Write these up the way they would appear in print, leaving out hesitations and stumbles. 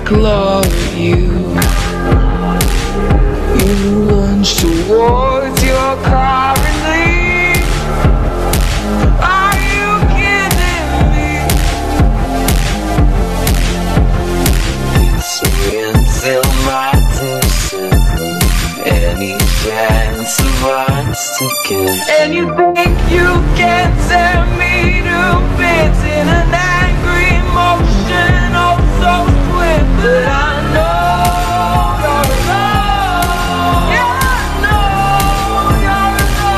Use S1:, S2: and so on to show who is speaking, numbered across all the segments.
S1: claw at you. You lunge towards your car and leave. Are you kidding me? Swing till my decision. Any chance of us together. And you think you can tear me to bits in an angry motion, oh so swift. But I know you're alone. Yeah, I know you're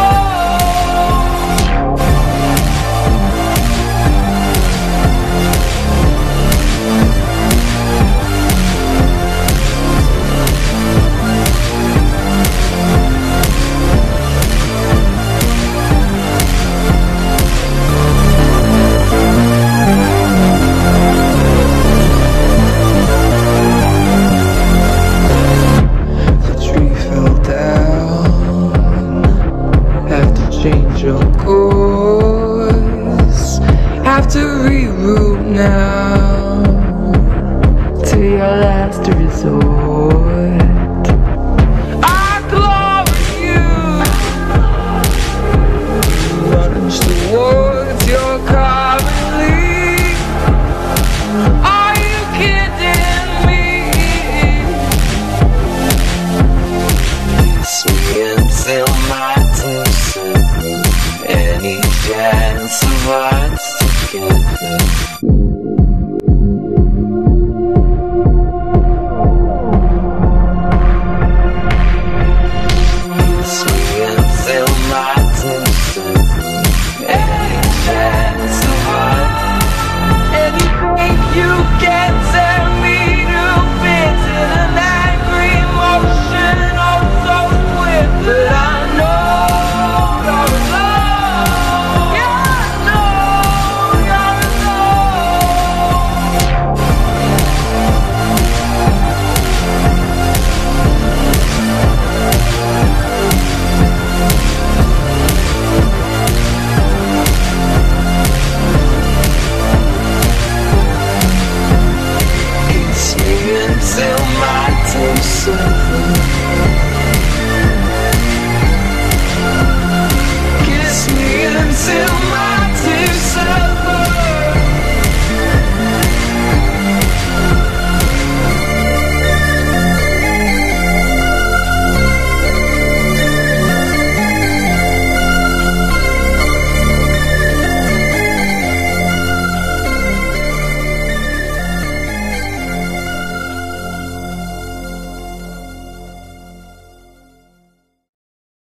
S1: change your course. Have to reroute now to your last resort.